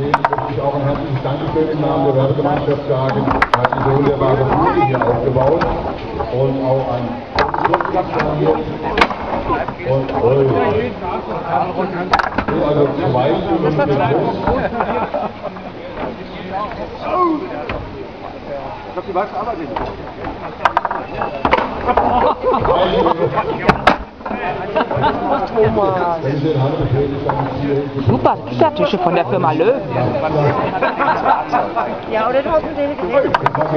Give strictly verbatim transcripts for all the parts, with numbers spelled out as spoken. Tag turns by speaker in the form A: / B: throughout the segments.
A: Deswegen möchte ich auch ein herzliches Dankeschön im Namen der Werbegemeinschaft sagen. Hat die wunderbare Bühne hier aufgebaut und auch an hier. Und oh, so, also zwei Stunden mit Bus.
B: Ich glaube, die weißen Arbeit nicht.
C: Super Pizzatische von der Firma Löw.
D: Ja, oder du hast einen Dele gesehen.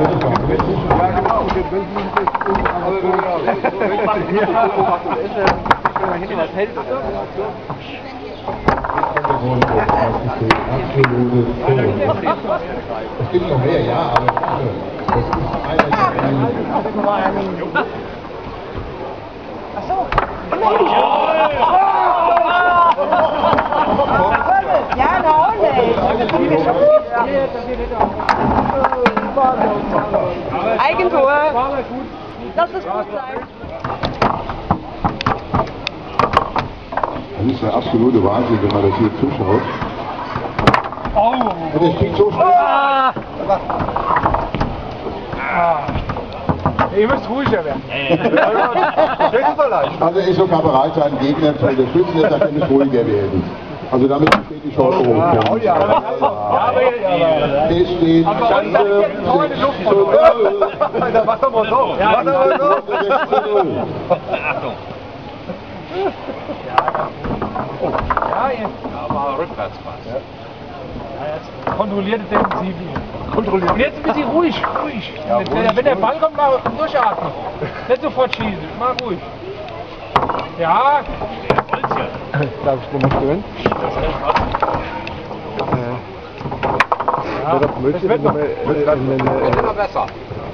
A: Es gibt noch mehr, ja, aber das ist einer.
D: Ach so. Ja, na und Eigentor. Lass es gut sein.
A: Das ist der absolute Wahnsinn, wenn man das hier zuschaut. Und der spielt so schnell.
B: Ah. Ihr müsst ruhiger werden. Das ist so leicht.
A: Also er ist sogar bereit, seinen Gegner zu unterstützen, der sagt, er muss ruhiger werden. Also damit steht die Chance hoch.
B: Ja, ja, aber
A: Es steht
B: Schande zu null. Da macht doch mal so. Ja, mach doch mal so.
A: Achtung.
B: Ja, aber rückwärts passt. Kontrollierte Defensive. Kontrolliert. Und jetzt ein bisschen ruhig, ruhig. Ja, ruhig wenn der Ball kommt, mal durchatmen. Nicht sofort schießen, mal ruhig. Ja. Darf ich den noch gewinnen? Ja, das wird noch immer besser.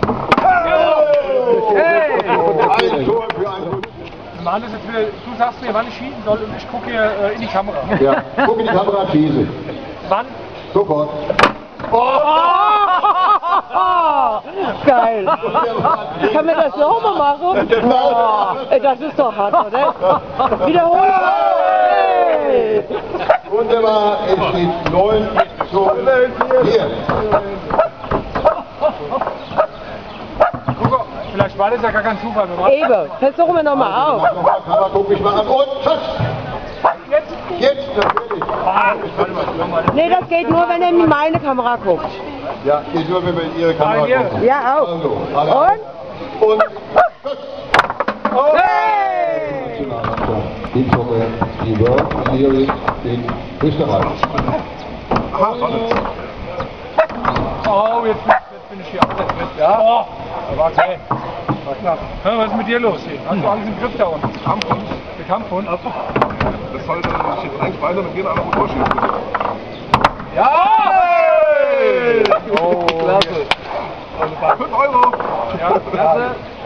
B: Hey!
A: Ein Tor für einen.
B: Mann, das jetzt wieder, du sagst mir, wann ich schießen soll und ich gucke hier äh, in die Kamera.
A: Ja, guck in die Kamera, schieße.
B: Wann?
A: Sofort.
C: Oh! Geil! Kann man das nochmal machen? Oh, das ist doch hart, oder? Wiederholen! Hey!
A: Wunderbar, es steht neun zu vier.
B: Guck, vielleicht war das ja gar kein Zufall.
C: Eben, versuchen wir nochmal auf.
A: Kamera, guck mich mal an und tschüss.
B: Jetzt?
A: Jetzt, natürlich.
C: Nee, das geht nur, wenn er in meine Kamera guckt.
A: Ja, geht nur, wenn wir in Ihre Kamera gucken.
C: Ja, auch.
A: Also, alle
C: Und?
A: Und tschüss.
C: Hey!
A: Teamsoccer, die World Series in Österreich.
B: Oh, jetzt bin, jetzt bin ich hier abgesetzt. Ja? Oh, da war okay. War knapp. Ja, was ist mit dir los hier? Hast du Angst im Griff da unten? Kampfhund. Der Kampfhund?
E: Das sollte sich eigentlich weiter mit jeder anderen vorschieben.
B: Ja! Hey! Oh, klasse.
E: fünf Euro.
B: Ja, klasse.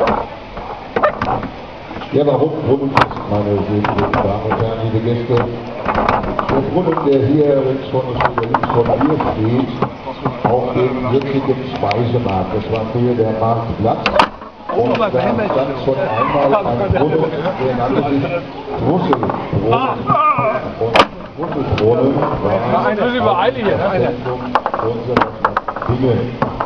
A: Ja, warum Brunnen ist, meine sehr geehrten Damen und Herren, liebe Gäste? Der Brunnen, der hier links von uns oder links von mir steht, auf dem jetzigen Speisemarkt. Das war früher der Marktplatz. Und da stand schon einmal ein Brunnen, der nannte sich Drusselbrunnen. Und Drusselbrunnen war
B: ein bisschen übereile hier, ne?
A: unserer Dinge.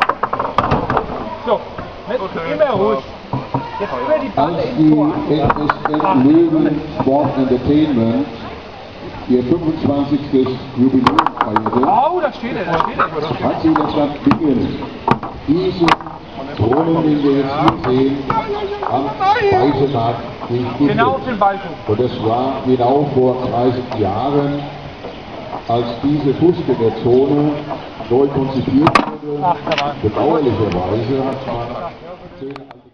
B: So, nicht immer ruhig. Jetzt über die Bande
A: Als
B: ins
A: die
B: Tor.
A: F S N Löwen Sport Entertainment ihr fünfundzwanzigstes Jubiläum feierte,
B: Oh, da steht er, da steht er.
A: hat sie das Land Bingen diesen Brunnen, den wir jetzt hier sehen, am Speisemarkt gegeben.
B: Genau auf den Balken.
A: Und das war genau vor dreißig Jahren, als diese Fußgängerzone neu konzipiert wurde.
B: Ach, da war
A: Bedauerlicherweise hat man zehn